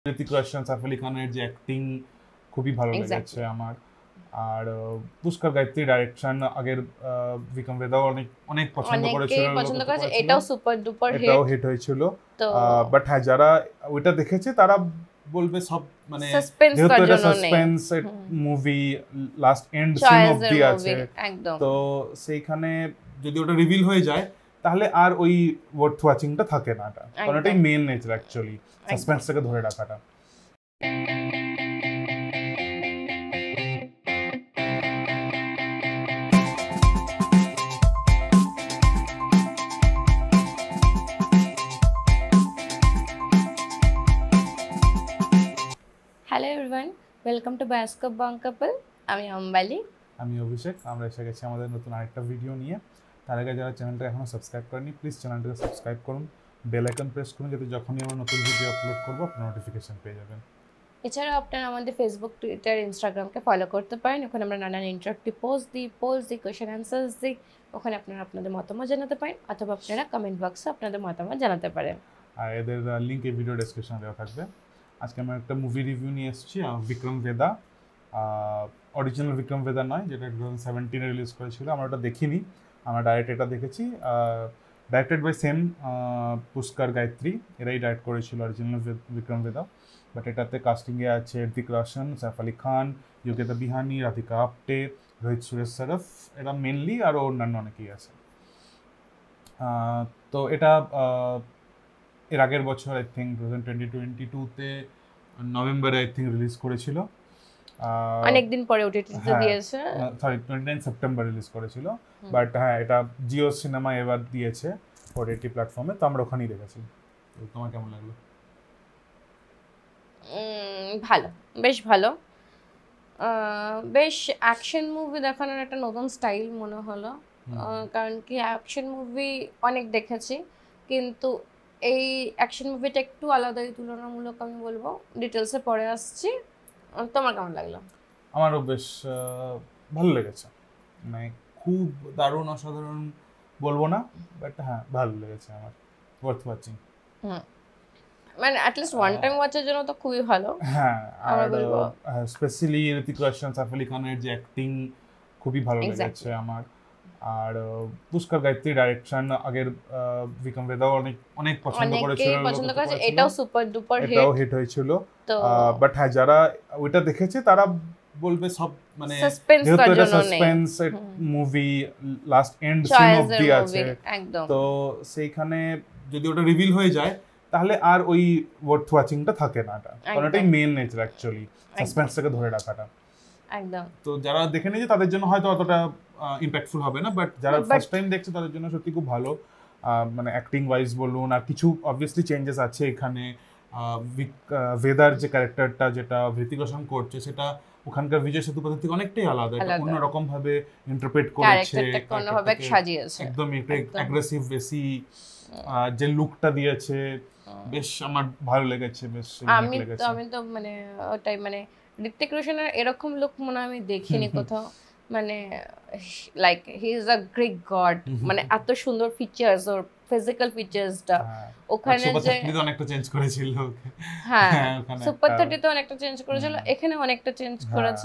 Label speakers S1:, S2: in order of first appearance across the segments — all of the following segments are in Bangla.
S1: ঋতিক রোশন সাইফ আলী খানের যে অ্যাক্টিং খুবই ভালো লেগেছে আমার। আর পুষ্কর গায়ত্রী ডাইরেকশন আগের বিক্রম বেদাও অনেক অনেক পছন্দ করেছিল,
S2: এটাও সুপার ডুপার হিট,
S1: এটাও হিট হয়েছিল। বাট হ্যাঁ, যারা ওইটা দেখেছে তারা বলবে সব মানে যেহেতু এটা suspense movie, last end scene অবধি আছে, তো সেইখানে যদি ওটা রিভিল হয়ে যায় তাহলে আর ওই ওয়ার্থ ওয়াচিংটা থাকে না, কারণ এটাই মেন নেচার অ্যাকচুয়ালি, সাসপেন্সটাকে ধরে রাখাটা।
S2: Hello everyone, welcome to bioscope bong couple. আমি অম্বালি,
S1: আমি অভিষেক। আমরা এসে গেছি আমাদের নতুন আরেকটা ভিডিও নিয়ে। তার আগে যারা চ্যানেলটা এখনো সাবস্ক্রাইব করেনি, প্লিজ চ্যানেলটাকে সাবস্ক্রাইব করুন, বেল আইকন প্রেস করুন, যাতে যখনই আমরা নতুন ভিডিও আপলোড করবো আপনারা নোটিফিকেশন পেয়ে যাবেন।
S2: এছাড়াও আপনারা আমাদের ফেসবুক, টুইটার, ইনস্টাগ্রামকে ফলো করতে পারেন। ওখানে আমরা নানান ইন্টারেক্টিভ পোস্ট দিই, কোয়েশ্চেন অ্যান্সার্স দিই। ওখানে আপনারা আপনাদের মতামত জানাতে পারেন, অথবা আপনারা কমেন্ট বক্সে আপনাদের মতামত জানাতে পারেন।
S1: আর এদের লিঙ্ক এই ভিডিও ডেসক্রিপশনে দেওয়া থাকবে। আজকে আমরা একটা মুভি রিভিউ নিয়ে এসেছি, বিক্রম ভেদা। অরিজিনাল বিক্রম ভেদা নয়, যেটা 2017-এ রিলিজ করেছিল। আমরা ওটা দেখিনি, আমরা ডাইরেক্ট এটা দেখেছি। Directed by same Pushkar Gayatri, এরাই ডাইরেক্ট করেছিল অরিজিনাল বিক্রম ভেদা। বাট এটাতে কাস্টিংয়ে আছে ঋথিক রোশন, সাইফ আলী খান, যোগেতা বিহানি, রাধিকা আপ্টে, রোহিত সুরেশ, এরা মেনলি, আরও অন্যান্য অনেকেই আছে। তো এটা এর আগের বছর আই থিঙ্ক 2022-তে নভেম্বরে আই থিঙ্ক রিলিজ করেছিল,
S2: অনেকদিন পরে ওটিটিতে দিয়েছে।
S1: সরি, 29 সেপ্টেম্বর রিলিজ করেছিল। বাট হ্যাঁ, এটা জিও সিনেমা এবার দিয়েছে ওটিটি প্ল্যাটফর্মে, তো আমরা ওখানেই দেখেছি। তোমার কেমন লাগলো?
S2: ভালো, বেশ ভালো। বেশ অ্যাকশন মুভি দেখানোর একটা নতুন স্টাইল মনে হলো। কারণ কি, অ্যাকশন মুভি অনেক দেখেছি, কিন্তু এই অ্যাকশন মুভিটা একটু আলাদাই তুলনামূলক, আমি বলবো। ডিটেলসে পরে আসছি। তোমার কেমন লাগলো?
S1: আমারও বেশ ভালো লেগেছে, মানে খুব দারুণ অসাধারণ বলবো না, বাট হ্যাঁ ভালো লেগেছে আমার, ওয়ার্থ ওয়াচিং।
S2: মানে অ্যাটলিস্ট ওয়ান টাইম ওয়াচের জন্য তো খুবই ভালো।
S1: হ্যাঁ, আর স্পেশালি ঋতিক রোশন সাইফ আলী খানের যে অ্যাক্টিং খুবই ভালো লেগেছে আমার। আর পুষ্কর গায়ত্রী ডাইরেকশন আগের বিক্রম বেদাও অনেক পছন্দ করেছিল,
S2: এটাও সুপার ডুপার হিট,
S1: এটাও হিট হয়েছিল। বাট হ্যাঁ, যারা ওইটা দেখেছে তারা বলবে সব মানে যেহেতু এটা suspense movie, last end scene অবধি আছে, তো সেইখানে যদি ওটা রিভিল হয়ে যায় তাহলে আর ওই ওয়ার্থ ওয়াচিংটা থাকে না, কারণ এটাই মেন নেচার অ্যাকচুয়ালি, সাসপেন্সটাকে ধরে রাখাটা।
S2: একদম।
S1: তো যারা দেখে নিয়েছে তাদের জন্য হয়তো অতটা ইম্প্যাক্টফুল হবে না, বাট যারা ফার্স্ট টাইম দেখছে তাদের জন্য সত্যি খুব ভালো। মানে অ্যাক্টিং ওয়াইজ বলুন, আর কিছু অবভিয়াসলি চেঞ্জেস আছে এখানে। ভেদার যে ক্যারেক্টারটা, যেটা ঋতিক রোশন করছে, সেটা ওখানকার বিজয় সেতুপতি থেকে অনেকটাই আলাদা, অন্যরকম ভাবে ইন্টারপ্রেট করেছে, একদম অ্যাগ্রেসিভ, বেশি যে লুকটা দিয়েছে, বেশ আমার ভালো লেগেছে, বেশ
S2: আমি তো মানে ওটাই, মানে ঋতিক রোশনের এরকম লুক মনে আমি দেখিনি কোথাও। মানে like he is a great god, মানে এত সুন্দর ফিচার্স, ওর ফিজিক্যাল ফিচার্সটা ওখানে যে
S1: অনেকটা চেঞ্জ করেছিল।
S2: হ্যাঁ, সুপার 30 তে অনেকটা চেঞ্জ করেছিল, এখানে অনেকটা চেঞ্জ করেছে।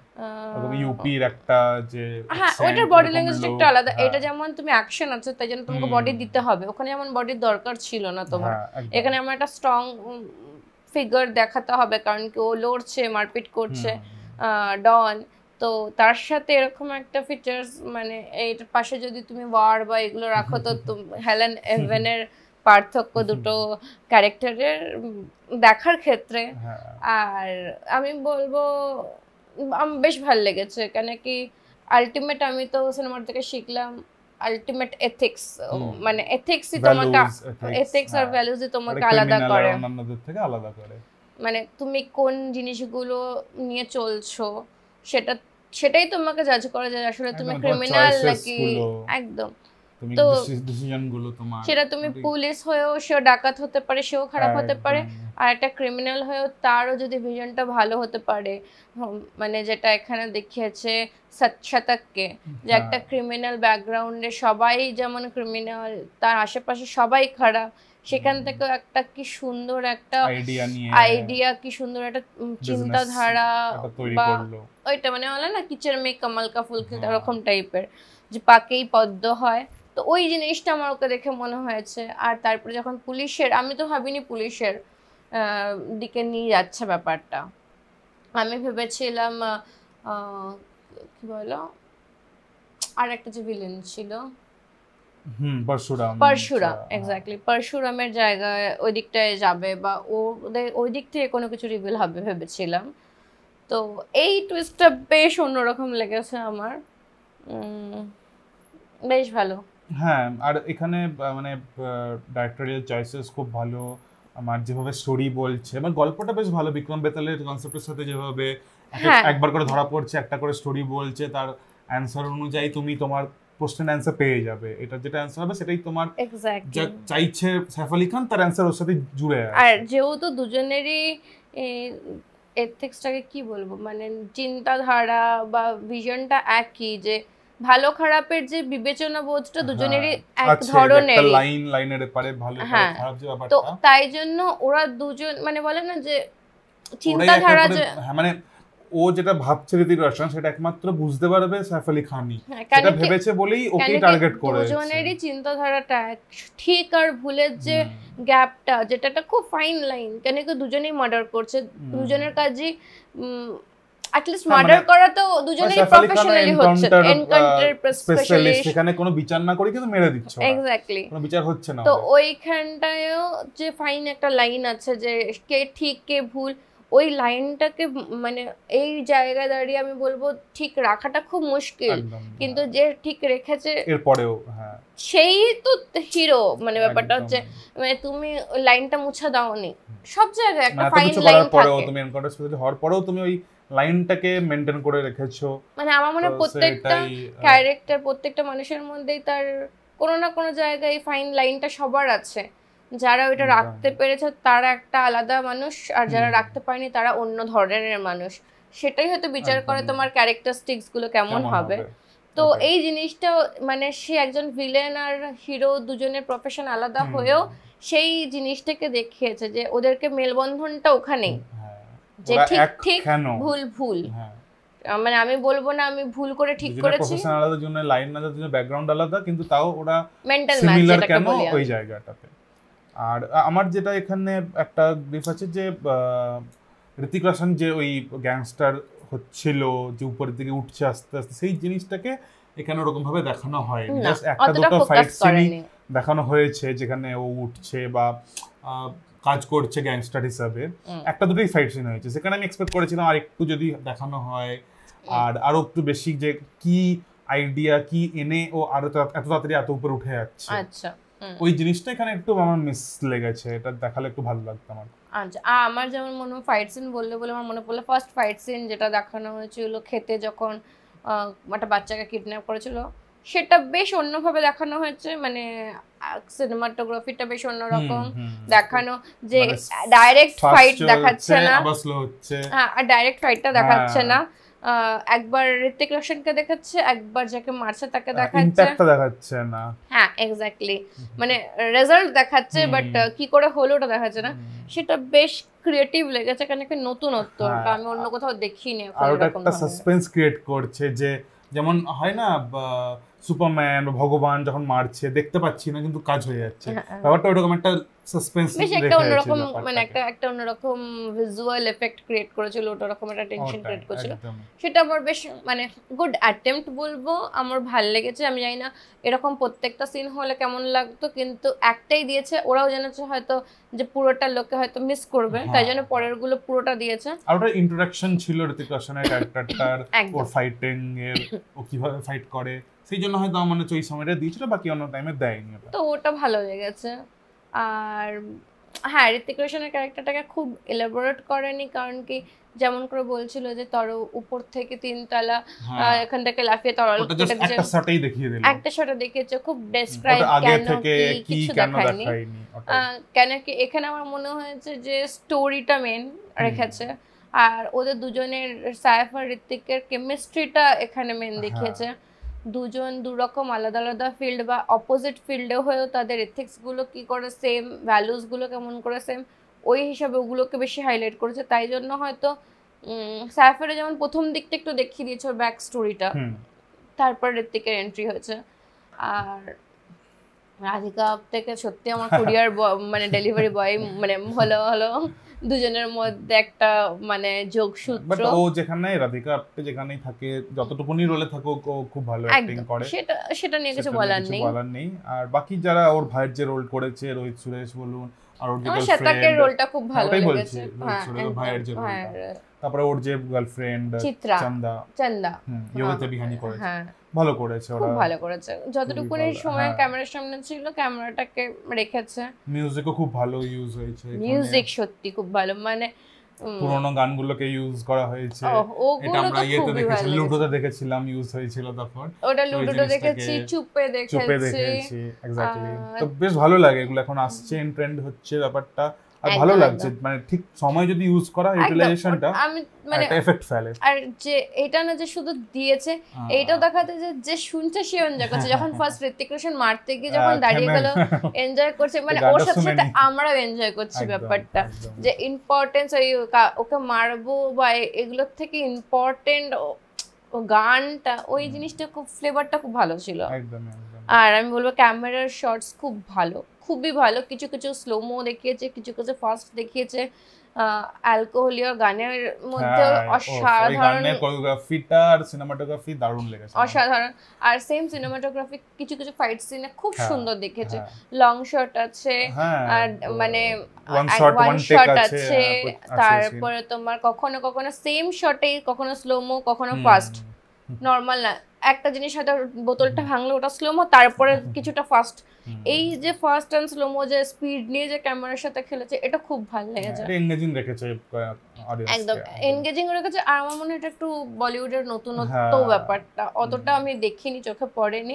S1: ইউপির একটা যে
S2: হ্যাঁ, ওইটার বডি ল্যাঙ্গুয়েজটা একটু আলাদা। এটা যেমন তুমি অ্যাকশন আছে, তাই জন্য তোমাকে বডি দিতে হবে, ওখানে যেমন বডির দরকার ছিল না তোমার। এখানে আমার একটা স্ট্রং ফিগার দেখাতে হবে, কারণ কি ও লড়ছে, মারপিট করছে ডন, তো তার সাথে এরকম একটা ফিচার্স, মানে এর পাশে যদি তুমি ওয়ার বা এগুলো রাখো, তো হেলেন এভেনের পার্থক্য দুটো ক্যারেক্টারের দেখার ক্ষেত্রে। আর আমি বলবো বেশ ভালো লেগেছে, কেন কি আলটিমেট আমি তো সিনেমার থেকে শিখলাম আলটিমেট এথিক্স, মানে এথিক্সই তোমাকে, এথিক্স আর ভ্যালুজই তোমাকে আলাদা করে
S1: অন্যদের থেকে আলাদা করে।
S2: মানে তুমি কোন জিনিসগুলো নিয়ে চলছো সেটাই তোমাকে জাজ করে যে আসলে তুমি ক্রিমিনাল নাকি। একদম। তো
S1: ডিসিশনগুলো তোমার,
S2: সেটা তুমি পুলিশ হয়েও সেও ডাকাত হতে পারে, সেও খারাপ হতে পারে, আর একটা ক্রিমিনাল হয়েও তারও যদি ভিশনটা ভালো হতে পারে। মানে যেটা এখানে দেখিয়েছে শতককে, যে একটা ক্রিমিনাল ব্যাকগ্রাউন্ডে সবাই যেমন ক্রিমিনাল, তার আশেপাশে সবাই খারাপ, সেখান থেকে একটা কি সুন্দর একটা আইডিয়া, কি সুন্দর একটা চিন্তাধারা, বা ওইটা মানে বলে না কিচেন মে কমল কা ফুল খিলতা, এরকম টাইপের, যে পাকেই পদ্ম হয়। তো ওই জিনিসটা আমার ওকে দেখে মনে হয়েছে। আর তারপরে যখন পুলিশের, আমি তো ভাবিনি পুলিশের দিকে নিয়ে যাচ্ছে ব্যাপারটা, আমি ভেবেছিলাম কি বলো আর একটা যে ভিলেন ছিল পরশুরাম, এক্স্যাক্টলি পরশুরামের জায়গায় ওই দিকটায় যাবে, বা ওই দিক থেকে কোনো কিছু রিভিল হবে ভেবেছিলাম। তো এই টুইস্টটা বেশ অন্যরকম লেগেছে আমার, বেশ ভালো।
S1: হ্যাঁ, আর এখানে মানে ডাইরেক্টরিয়াল চয়েসেস খুব ভালো, আমার যেভাবে স্টোরি বলছে, মানে গল্পটা বেশ ভালো, বিক্রম বেতালের কনসেপ্টের সাথে যেভাবে একবার করে ধরা পড়ছে, একটা করে স্টোরি বলছে, তার অ্যান্সার অনুযায়ী তুমি তোমার প্রশ্নের অ্যান্সার পেয়ে যাবে, এটা যেটা অ্যান্সার হবে সেটাই তোমার যা চাইছে সাইফ আলী খান, তার অ্যান্সার ওর সাথে জুড়ে আছে।
S2: আর যেহেতু দুজনেরই এথিক্সটাকে কি বলবো, মানে চিন্তাধারা বা ভিশনটা একই, যে ভালো খারাপের যে বিবেচনা বোধটা দুজনেরই এক ধরনের,
S1: লাইনের পারে ভালো খারাপ যে ব্যাপারটা,
S2: তো তাই জন্য ওরা দুজন মানে বলে না যে চিন্তাধারা, যে
S1: মানে ও যেটা ভাবছে ঋতিক রোশন সেটা একমাত্র বুঝতে পারবে সাইফ আলী খানই, সেটা ভেবেছে বলেই ওকে টার্গেট করেছে।
S2: দুজনেরই চিন্তাধারাটা ঠিক আর ভুলের যে গ্যাপটা, যেটা একটা খুব ফাইন লাইন, কেন কি দুজনেই মার্ডার করছে, দুজনের কাজই অ্যাটলিস্ট মার্ডার করা তো দুজনেই প্রফেশনালি হচ্ছে, এনকাউন্টার স্পেশালিস্ট,
S1: সেখানে কোনো বিচার না করে কিন্তু মেরে দিচ্ছে,
S2: এক্স্যাক্টলি
S1: কোনো বিচার হচ্ছে না।
S2: তো ওইখানটায়ও যে ফাইন একটা লাইন আছে, যে কে ঠিক কে ভুল, ওই লাইনটাকে মানে এই জায়গায় দাঁড়িয়ে আমি বলবো ঠিক রাখাটা খুব মুশকিল, কিন্তু যে ঠিক রেখেছে
S1: এরপরেও
S2: সেই তো হিরো, মানে ব্যাপারটা হচ্ছে মানে তুমি ওই লাইনটা মুছে দাওনি, সব জায়গায় একটা ফাইন লাইন থাকে,
S1: তুমি এনকাউন্টার স্পেশালি হওয়ার পরেও তুমি ওই লাইনটাকে মেইনটেইন করে রেখেছো।
S2: মানে আমার মনে হয় প্রত্যেকটা ক্যারেক্টার, প্রত্যেকটা মানুষের মধ্যেই তার কোনো না কোনো জায়গায় ফাইন লাইনটা সবার আছে, যারা ওইটা রাখতে পেরেছে তারা একটা আলাদা মানুষ, আর যারা রাখতে পারেনি তারা অন্য ধরনের মানুষ, সেটাই হয়তো বিচার করে তোমার ক্যারেক্টারিস্টিক্স গুলো কেমন হবে। তো এই জিনিসটা মানে সে একজন ভিলেন আর হিরো দুজনের প্রফেশন আলাদা হয়েও সেই জিনিসটাকে দেখিয়েছে, যে ওদেরকে মেলবন্ধনটা ওখানেই, যে ঠিক ঠিক ভুল ভুল, মানে আমি বলবো না আমি ভুল করে ঠিক করেছি,
S1: প্রফেশন আলাদা, জন্য লাইন আলাদা, জন্য ব্যাকগ্রাউন্ড আলাদা, কিন্তু তাও ওরা
S2: মেন্টাল ম্যাচ যেটাকে বলি
S1: ওই জায়গাটাতে। আর আমার যেটা এখানে একটা ব্রিফ আছে, যে ঋতিক রোশন যে ওই গ্যাংস্টার হচ্ছিল, যে উপরের দিকে উঠছে আস্তে আস্তে, সেই জিনিসটাকে এখানে ওরকম ভাবে দেখানো হয়নি, জাস্ট একটা দুটো ফাইট সিন দেখানো হয়েছে যেখানে ও উঠছে বা কাজ করছে গ্যাংস্টার হিসাবে, একটা দুটোই ফাইট সিন হয়েছে, সেখানে আমি এক্সপেক্ট করেছিলাম আর একটু যদি দেখানো হয়, আর আরো একটু বেশি, যে কি আইডিয়া কি এনে ও আরো এত তাড়াতাড়ি এত উপরে উঠে যাচ্ছে,
S2: আচ্ছা
S1: ওই জিনিসটা এখানে একটু আমার মিস লেগেছে, এটা দেখালে একটু ভালো লাগতো আমার।
S2: আচ্ছা, আমার যেমন মনে হয় ফাইট সিন বললে আমার মনে পড়লো ফার্স্ট ফাইট সিন যেটা দেখানো হয়েছিল খেতে, যখন একটা বাচ্চাকে কিডন্যাপ করেছিল, সেটা বেশ অন্যভাবে দেখানো হয়েছে, মানে সিনেমাটোগ্রাফিটা বেশ অন্যরকম দেখানো, যে ডাইরেক্ট ফাইট দেখাচ্ছে না, হ্যাঁ ডাইরেক্ট ফাইটটা দেখাচ্ছে না, একবার ঋতিক রোশনকে দেখাচ্ছে, একবার যাকে মারছে তাকে
S1: দেখাচ্ছে না,
S2: হ্যাঁ এক্স্যাক্টলি, মানে রেজাল্ট দেখাচ্ছে বাট কি করে হলো ওটা দেখাচ্ছে না, সেটা বেশ ক্রিয়েটিভ লেগেছে, কারণ একটা নতুনত্বটা আমি অন্য কোথাও দেখিনি,
S1: আর ওটা একটা সাসপেন্স ক্রিয়েট করছে, যে যেমন হয় না সুপারম্যান বা ভগবান যখন মারছে দেখতে পাচ্ছি না কিন্তু কাজ হয়ে যাচ্ছে, ব্যাপারটা ওরকম একটা সাসপেন্স,
S2: বেশ একটা অন্যরকম, মানে একটা অন্যরকম ভিজুয়াল এফেক্ট ক্রিয়েট করেছিল, ওটা রকম একটা টেনশন ক্রিয়েট করেছিল, সেটা আমার বেশ মানে গুড অ্যাটেম্প্ট বলবো, আমার ভালো লেগেছে। আমি জানি না এরকম প্রত্যেকটা সিন হলে কেমন লাগতো, কিন্তু একটাই দিয়েছে, ওরাও জেনেছে হয়তো যে পুরোটা লোকে হয়তো মিস করবে, তাই জন্য পরের গুলো পুরোটা দিয়েছে।
S1: আর ওটা ইন্ট্রোডাকশন ছিল ঋতিক রোশনের ক্যারেক্টারটার, ওর ফাইটিং এর, ও কিভাবে ফাইট করে, সেই জন্য হয়তো আমার মনে হচ্ছে ওই সময়টা দিয়েছিল, বাকি অন্য টাইমে দেয়নি,
S2: তো ওটা ভালো লেগেছে। আর হ্যাঁ, ঋতিক রোশনের ক্যারেক্টারটাকে খুব এলাবোরেট করেনি, কারণ কি যেমন করে বলছিল যে তোর উপর থেকে 3 তলা এখান থেকে লাফিয়ে তরল
S1: একটা শটেই দেখিয়ে দিল,
S2: একটা শটে দেখিয়েছে, খুব ডেসক্রাইব কেন কি কিছু দেখায়নি, কেন কি এখানে আমার মনে হয়েছে যে স্টোরিটা মেন রেখেছে, আর ওদের দুজনের সাইফ আর ঋতিকের কেমিস্ট্রিটা এখানে মেন দেখিয়েছে, দুজন দুরকম আলাদা আলাদা ফিল্ড বা অপোজিট ফিল্ডে হয়েও তাদের এথিক্স গুলো কি করে সেম, ভ্যালুস গুলো কেমন করে সেম, ওই হিসাবে ওগুলোকে বেশি হাইলাইট করেছে। তাই জন্য হয়তো সাইফের যেমন প্রথম দিকটা একটু দেখিয়ে দিয়েছে ওর ব্যাক স্টোরিটা, তারপর ঋত্বিকের এন্ট্রি হয়েছে। আর রাধিকা থেকে সত্যি আমার কুরিয়ার মানে ডেলিভারি বয় মানে হলো দুজনের মধ্যে একটা মানে যোগসূত্র।
S1: বাট ও যেখানে রাধিকা আপ্তে যেখানেই থাকে, যতটুকুনি রোলে থাকুক, ও খুব ভালো অ্যাক্টিং করে,
S2: সেটা নিয়ে কিছু বলার নেই।
S1: আর বাকি যারা ওর ভাইয়ের যে রোল করেছে, রোহিত সুরেশ বলুন, আর ওর যে
S2: গার্লফ্রেন্ড, রোলটা খুব ভালো লেগেছে।
S1: ভাইয়ের যে রোলটা, তারপরে ওর যে গার্লফ্রেন্ড চন্দা ইয়োগিতা বিহানি করেছে, ভালো করেছে, ওরা
S2: খুব ভালো করেছে। যতটুকুনি সময় ক্যামেরার সামনে ছিল ক্যামেরাটাকে রেখেছে।
S1: মিউজিকও খুব ভালো ইউজ হয়েছে,
S2: মিউজিক সত্যি খুব ভালো, মানে
S1: পুরোনো গানগুলোকে ইউজ করা হয়েছে। এটা আমরা ইয়েতে দেখেছি, লুডোতে দেখেছিলাম ইউজ হয়েছিল তখন,
S2: ওটা লুডোতে দেখেছি, চুপে দেখেছি
S1: এক্স্যাক্টলি। তো বেশ ভালো লাগে এগুলো, এখন আসছে, ইন ট্রেন্ড হচ্ছে ব্যাপারটা, আর ভালো লাগছে। মানে ঠিক সময় যদি ইউজ করা, ইউটিলাইজেশনটা মানে একটা এফেক্ট ফেলে।
S2: আর যে এটা না যে শুধু দিয়েছে, এইটাও দেখাতে যে শুনছে সে এনজয় করছে। যখন ফার্স্ট ঋত্বিক রোশন মারতে গিয়ে যখন দাঁড়িয়ে গেল, এনজয় করছে, মানে ওর সাথে সাথে আমরাও এনজয় করছি ব্যাপারটা, যে ইম্পর্টেন্স ওকে মারবো বা এগুলোর থেকে ইম্পর্টেন্ট ও গানটা, ওই জিনিসটা খুব ফ্লেভারটা খুব ভালো ছিল। আর আমি বলবো ক্যামেরার শটস খুব ভালো, খুবই ভালো। কিছু কিছু স্লোমো দেখিয়েছে, কিছু কিছু ফাস্ট দেখিয়েছে। অ্যালকোহলিয়া গানের মধ্যে অসাধারণ
S1: কোরিওগ্রাফিটা আর সিনেমাটোগ্রাফি দারুণ লেগেছে,
S2: অসাধারণ। আর সেম সিনেমাটোগ্রাফি কিছু কিছু ফাইট সিনে খুব সুন্দর দেখেছে। লং শট আছে, আর মানে ওয়ান শট আছে, তারপরে তোমার কখনো কখনো সেম শটে, কখনো স্লোমো, কখনো ফাস্ট, নর্মাল না। একটা জিনিস হয়তো বোতলটা ভাঙলো, ওটা স্লোমো, তারপরে কিছুটা ফাস্ট। এই যে ফাস্ট এন্ড স্লোমো যে স্পিড নিয়ে যে ক্যামেরার সাথে খেলেছে, এটা খুব ভালো লেগেছে।
S1: এনগেজিং রেখেছে অডিয়েন্স,
S2: একদম এনগেজিং রেখেছে। আর আমার মনে হয় এটা একটু বলিউডের নতুনত্ব ব্যাপারটা অতটা আমি দেখিনি, চোখে পড়েনি,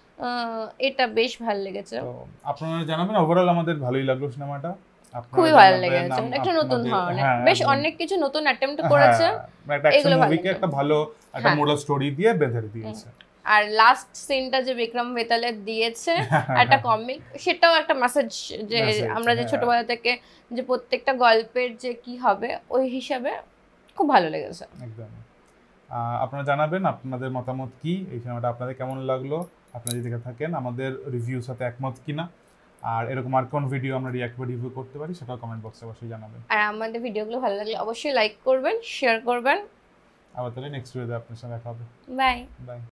S2: এটা বেশ ভালো লেগেছে।
S1: আপনারা জানাবেন, ওভারঅল আমাদের ভালোই লাগলো সিনেমাটা,
S2: খুবই ভালো লেগেছে। একটা নতুন ধরনের, বেশ অনেক কিছু নতুন অ্যাটেম্প্ট করেছে,
S1: এগুলো মুভিকে একটা ভালো একটা মোরাল স্টোরি দিয়ে বেঁধে দিয়েছে।
S2: আর লাস্ট সিনটা যে বিক্রম বেতালে দিয়েছে একটা কমিক, সেটাও একটা মেসেজ, যে আমরা যে ছোটবেলা থেকে যে প্রত্যেকটা গল্পের যে কি হবে, ওই হিসাবে খুব ভালো লেগেছে
S1: একদম। আপনারা জানাবেন আপনাদের মতামত কি, এই সিনেমাটা আপনাদের কেমন লাগলো, আপনারা যদি দেখে থাকেন আমাদের রিভিউর সাথে একমত কিনা, আর এরকম আর কোন ভিডিও আমরা রিঅ্যাক্ট বা রিভিউ করতে পারি সেটাও কমেন্ট বক্সে অবশ্যই জানাবেন।
S2: আর আমাদের ভিডিওগুলো ভালো লাগলে অবশ্যই লাইক করবেন, শেয়ার করবেন।
S1: আবার তাহলে নেক্সট ভিডিওতে আপনার সাথে দেখা হবে।
S2: Bye by.